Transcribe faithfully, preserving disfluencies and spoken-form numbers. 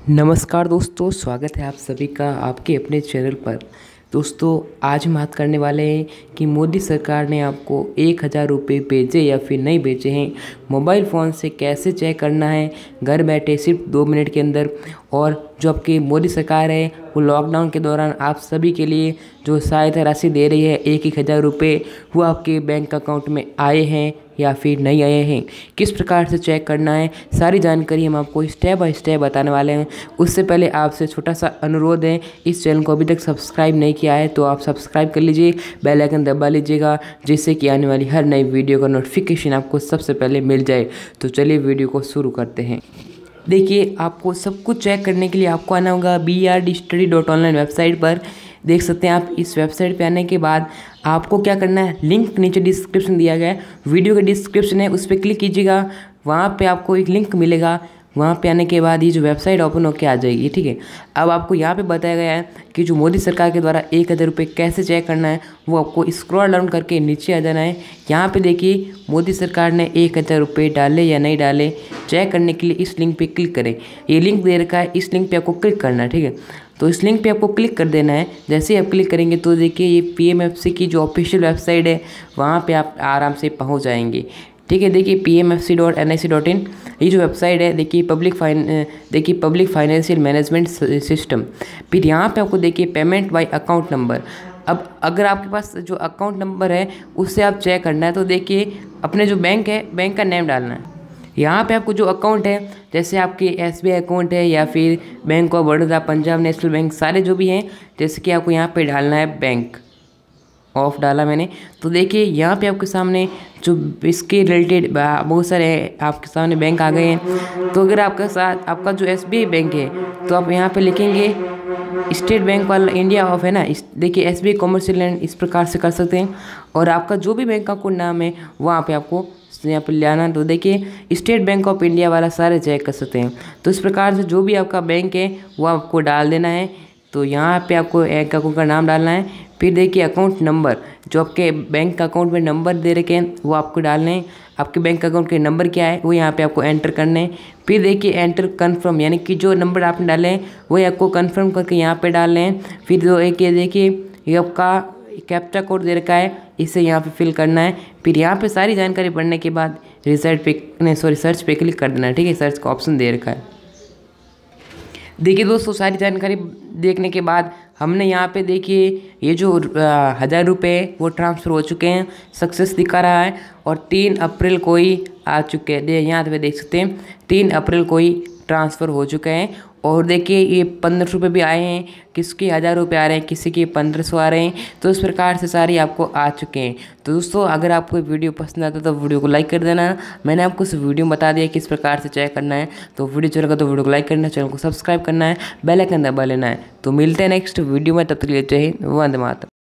नमस्कार दोस्तों, स्वागत है आप सभी का आपके अपने चैनल पर। दोस्तों, आज हम बात करने वाले हैं कि मोदी सरकार ने आपको एक हज़ार रुपये भेजे या फिर नहीं भेजे हैं। मोबाइल फ़ोन से कैसे चेक करना है घर बैठे सिर्फ दो मिनट के अंदर। और जो आपकी मोदी सरकार है वो लॉकडाउन के दौरान आप सभी के लिए जो सहायता राशि दे रही है एक एक हज़ार रुपये, वो आपके बैंक अकाउंट में आए हैं या फिर नहीं आए हैं, किस प्रकार से चेक करना है, सारी जानकारी हम आपको स्टेप बाय स्टेप बताने वाले हैं। उससे पहले आपसे छोटा सा अनुरोध है, इस चैनल को अभी तक सब्सक्राइब नहीं किया है तो आप सब्सक्राइब कर लीजिए, बेल आइकन दबा लीजिएगा, जिससे कि आने वाली हर नई वीडियो का नोटिफिकेशन आपको सबसे पहले मिल जाए। तो चलिए वीडियो को शुरू करते हैं। देखिए, आपको सब कुछ चेक करने के लिए आपको आना होगा B R D study dot online website पर। देख सकते हैं आप, इस वेबसाइट पे आने के बाद आपको क्या करना है, लिंक नीचे डिस्क्रिप्शन दिया गया है, वीडियो का डिस्क्रिप्शन है, उस पर क्लिक कीजिएगा। वहाँ पे आपको एक लिंक मिलेगा, वहाँ पे आने के बाद ये जो वेबसाइट ओपन होकर आ जाएगी। ठीक है, अब आपको यहाँ पे बताया गया है कि जो मोदी सरकार के द्वारा एक हज़ार रुपये कैसे चेक करना है, वो आपको स्क्रॉल डाउन करके नीचे आ जाना है। यहाँ पे देखिए, मोदी सरकार ने एक हज़ार रुपये डाले या नहीं डाले, चेक करने के लिए इस लिंक पे क्लिक करें। ये लिंक दे रखा है, इस लिंक पे आपको क्लिक करना है। ठीक है, तो इस लिंक पे आपको क्लिक कर देना है। जैसे ही आप क्लिक करेंगे तो देखिए, ये पी एम एफ सी की जो ऑफिशियल वेबसाइट है वहाँ पे आप आराम से पहुँच जाएंगे। ठीक है, देखिए P M F C dot N I C dot in ये जो वेबसाइट है, देखिए पब्लिक फाइन देखिए पब्लिक फाइनेंशियल मैनेजमेंट सिस्टम। फिर यहाँ पे आपको देखिए पेमेंट बाय अकाउंट नंबर। अब अगर आपके पास जो अकाउंट नंबर है उससे आप चेक करना है, तो देखिए अपने जो बैंक है, बैंक का नेम डालना है। यहाँ पे आपको जो अकाउंट है, जैसे आपके एस बी आई अकाउंट है या फिर bank of Baroda, Punjab national bank, सारे जो भी हैं, जैसे कि आपको यहाँ पे डालना है बैंक ऑफ, डाला मैंने। तो देखिए यहाँ पे आपके सामने जो इसके रिलेटेड बहुत सारे आपके सामने बैंक आ गए हैं। तो अगर आपके साथ आपका जो एस बी आई बैंक है तो आप यहाँ पे लिखेंगे स्टेट बैंक वाला इंडिया ऑफ है ना, इस देखिए S B I commercial land, इस प्रकार से कर सकते हैं। और आपका जो भी बैंक का कोई नाम है वहाँ पे आपको यहाँ पर ले आना। तो देखिए स्टेट बैंक ऑफ इंडिया वाला सारे चेक कर सकते हैं। तो इस प्रकार से जो भी आपका बैंक है वो आपको डाल देना है। तो यहाँ पे आपको एक अकाउंट का नाम डालना है। फिर देखिए अकाउंट नंबर, जो आपके बैंक अकाउंट में नंबर दे रखे हैं वो आपको डालने हैं। आपके बैंक अकाउंट के नंबर क्या है वो यहाँ पे आपको एंटर करने हैं। फिर देखिए एंटर कन्फर्म, यानी कि जो नंबर आपने डाले हैं वही आपको कन्फर्म करके यहाँ पे डालने हैं। फिर जो एक ये देखिए ये आपका कैप्चा कोड दे रखा है, इसे यहाँ पे फिल करना है। फिर यहाँ पे सारी जानकारी पढ़ने के बाद रिजल्ट पे नहीं सॉरी सर्च पे क्लिक कर देना है। ठीक है, सर्च का ऑप्शन दे रखा है। देखिए दोस्तों, सारी जानकारी देखने के बाद हमने यहाँ पे देखिए ये जो हज़ार रुपये वो ट्रांसफ़र हो चुके हैं, सक्सेस दिखा रहा है। और तीन अप्रैल को ही आ चुके हैं, यहाँ पे देख सकते हैं तीन अप्रैल को ही ट्रांसफ़र हो चुके हैं। और देखिए ये पंद्रह रुपये भी आए हैं, किसके हज़ार रुपये आ रहे हैं, किसी के पंद्रह सौ आ रहे हैं। तो इस प्रकार से सारी आपको आ चुके हैं। तो दोस्तों, अगर आपको वीडियो पसंद आता तो वीडियो को लाइक कर देना। मैंने आपको इस वीडियो में बता दिया किस प्रकार से चेक करना है। तो वीडियो चल रहा तो वीडियो को लाइक करना, चैनल को सब्सक्राइब करना है, बेल आइकन दबा लेना है। तो मिलते हैं नेक्स्ट वीडियो में, तब तक के लिए जय हिंद, वंदे मातरम।